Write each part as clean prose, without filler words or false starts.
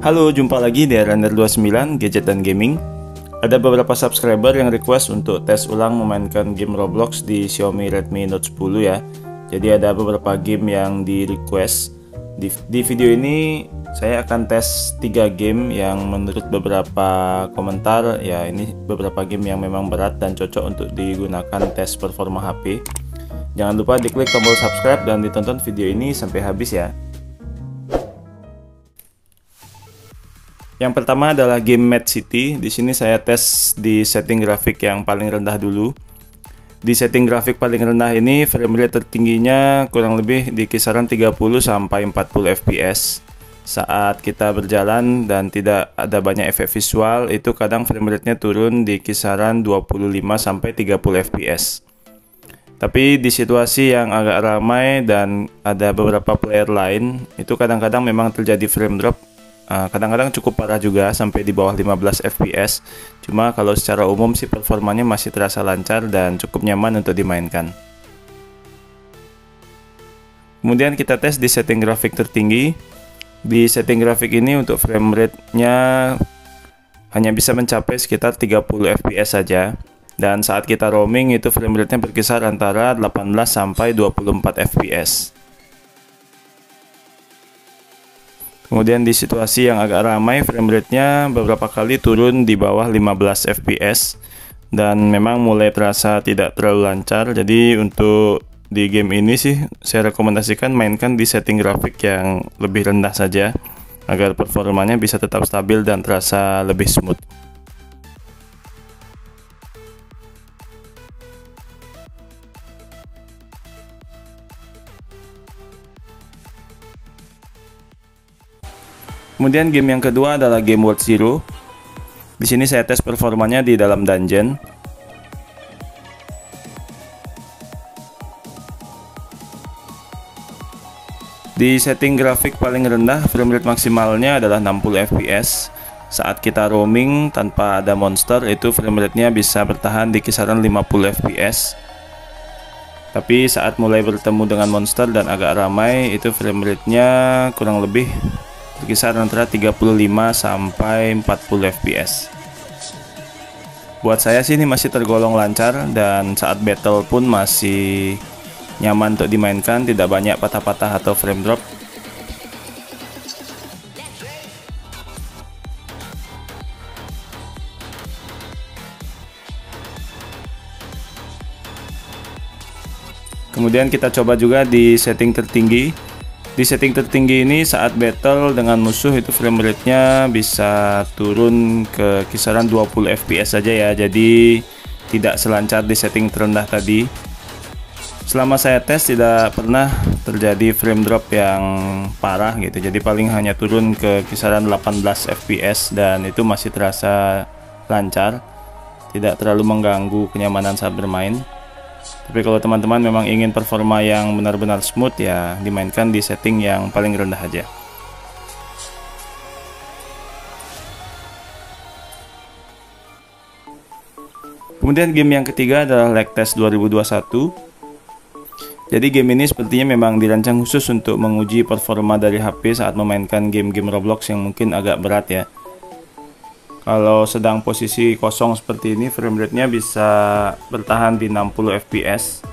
Halo, jumpa lagi di Runner29 Gadget dan Gaming. Ada beberapa subscriber yang request untuk tes ulang memainkan game Roblox di Xiaomi Redmi Note 10 ya. Jadi ada beberapa game yang di request. Di video ini saya akan tes 3 game yang menurut beberapa komentar ya, ini beberapa game yang memang berat dan cocok untuk digunakan tes performa HP. Jangan lupa diklik tombol subscribe dan ditonton video ini sampai habis ya. Yang pertama adalah game Mad City. Di sini saya tes di setting grafik yang paling rendah dulu. Di setting grafik paling rendah ini frame rate tertingginya kurang lebih di kisaran 30 sampai 40 fps. Saat kita berjalan dan tidak ada banyak efek visual, itu kadang frame rate-nya turun di kisaran 25 sampai 30 fps. Tapi di situasi yang agak ramai dan ada beberapa player lain, itu kadang-kadang memang terjadi frame drop. Kadang-kadang cukup parah juga sampai di bawah 15 fps. Cuma kalau secara umum sih performanya masih terasa lancar dan cukup nyaman untuk dimainkan. Kemudian kita tes di setting grafik tertinggi. Di setting grafik ini untuk frame rate-nya hanya bisa mencapai sekitar 30 fps saja. Dan saat kita roaming itu frame rate-nya berkisar antara 18 sampai 24 fps. Kemudian di situasi yang agak ramai frame rate-nya beberapa kali turun di bawah 15 fps dan memang mulai terasa tidak terlalu lancar. Jadi untuk di game ini sih saya rekomendasikan mainkan di setting grafik yang lebih rendah saja agar performanya bisa tetap stabil dan terasa lebih smooth. Kemudian game yang kedua adalah game World Zero. Di sini saya tes performanya di dalam dungeon. Di setting grafik paling rendah, frame rate maksimalnya adalah 60 fps. Saat kita roaming tanpa ada monster, itu frame rate-nya bisa bertahan di kisaran 50 fps. Tapi saat mulai bertemu dengan monster dan agak ramai, itu frame rate-nya kurang lebih berkisar antara 35 sampai 40 fps. Buat saya sih ini masih tergolong lancar dan saat battle pun masih nyaman untuk dimainkan, tidak banyak patah-patah atau frame drop. Kemudian kita coba juga di setting tertinggi. Di setting tertinggi ini saat battle dengan musuh itu frame rate-nya bisa turun ke kisaran 20 fps saja ya. Jadi tidak selancar di setting terendah tadi. Selama saya tes tidak pernah terjadi frame drop yang parah gitu. Jadi paling hanya turun ke kisaran 18 fps dan itu masih terasa lancar. Tidak terlalu mengganggu kenyamanan saat bermain. Tapi kalau teman-teman memang ingin performa yang benar-benar smooth ya dimainkan di setting yang paling rendah aja. Kemudian game yang ketiga adalah Lag Test 2021. Jadi game ini sepertinya memang dirancang khusus untuk menguji performa dari HP saat memainkan game-game Roblox yang mungkin agak berat ya. Kalau sedang posisi kosong seperti ini, frame rate-nya bisa bertahan di 60 fps.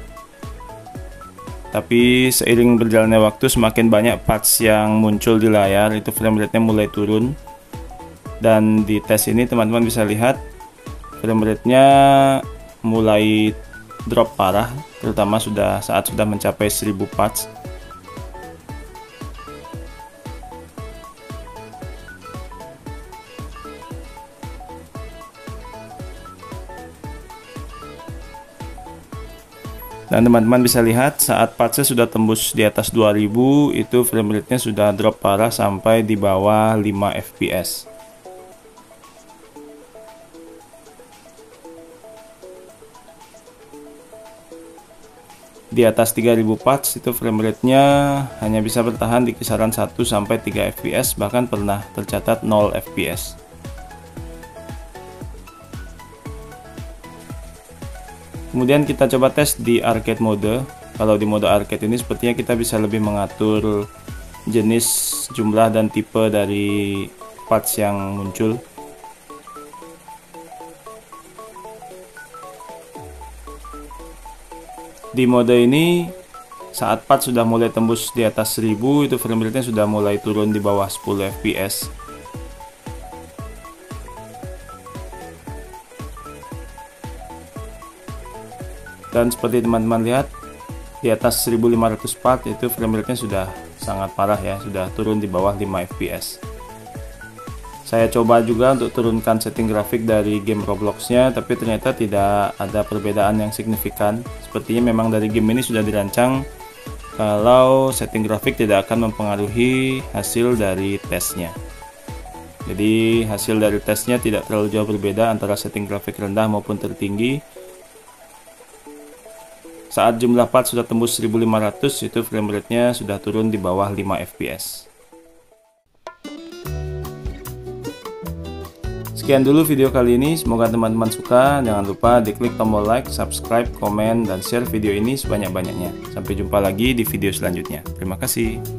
Tapi seiring berjalannya waktu, semakin banyak patch yang muncul di layar, itu frame rate-nya mulai turun. Dan di tes ini teman-teman bisa lihat frame rate-nya mulai drop parah, terutama saat sudah mencapai 1000 patch. Dan teman-teman bisa lihat saat patchnya sudah tembus di atas 2000, itu frame rate-nya sudah drop parah sampai di bawah 5 fps. Di atas 3000 patch itu frame rate-nya hanya bisa bertahan di kisaran 1 sampai 3 fps, bahkan pernah tercatat 0 fps. Kemudian kita coba tes di arcade mode. Kalau di mode arcade ini sepertinya kita bisa lebih mengatur jenis, jumlah, dan tipe dari parts yang muncul. Di mode ini saat parts sudah mulai tembus di atas 1000 itu frame rate-nya sudah mulai turun di bawah 10 fps. Dan seperti teman-teman lihat, di atas 1500 part itu frame rate-nya sudah sangat parah ya, sudah turun di bawah 5 fps. Saya coba juga untuk turunkan setting grafik dari game Roblox-nya, tapi ternyata tidak ada perbedaan yang signifikan. Sepertinya memang dari game ini sudah dirancang kalau setting grafik tidak akan mempengaruhi hasil dari tesnya. Jadi hasil dari tesnya tidak terlalu jauh berbeda antara setting grafik rendah maupun tertinggi. Saat jumlah part sudah tembus 1500 itu frame rate-nya sudah turun di bawah 5 fps. Sekian dulu video kali ini, semoga teman-teman suka. Jangan lupa diklik tombol like, subscribe, komen, dan share video ini sebanyak-banyaknya. Sampai jumpa lagi di video selanjutnya. Terima kasih.